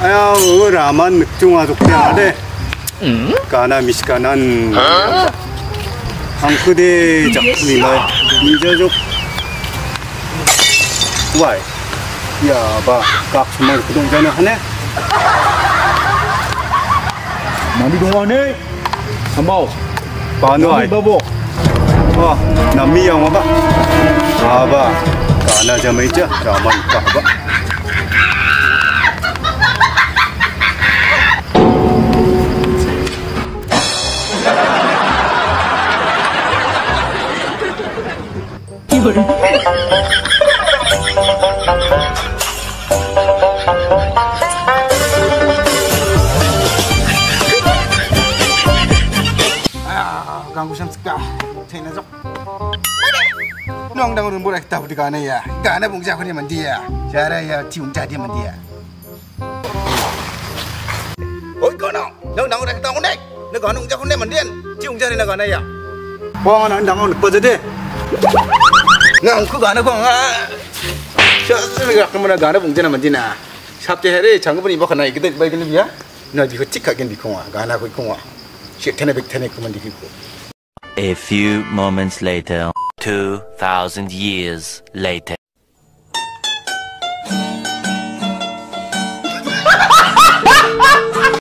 Ayaw, raman cuma tuknya ada. Kana miskanan. Angku deh jak nilai. Nija jok. Why? Ya, ba, kak semua kedung jana hane. Mandi dong ane. Sambal. Pano ay. Babo. Wah, nami yang apa? Apa? Kana jamai aja, raman kah apa? Ganggu samska. Cina jok. Nong dangun boleh tahu di kana ya. Kana bung jago ni mandi ya. Cara ya cium jadi mandi ya. Oi kana, nong dangun dah tahu nek. Nek kana bung jago ni mandi cium jadi nak kana ya. Wah, nak dangun apa jadi? Ngang ku kana ko nga. Saya kemana kana bung jadi mandi na. Sabtu hari jangan pun ibu kana ikut baik ni dia. Nanti kau cik kagen di kongwa, kana kau kongwa. Siap tenek baik tenek kau mandi kau. A few moments later, 2,000 years later.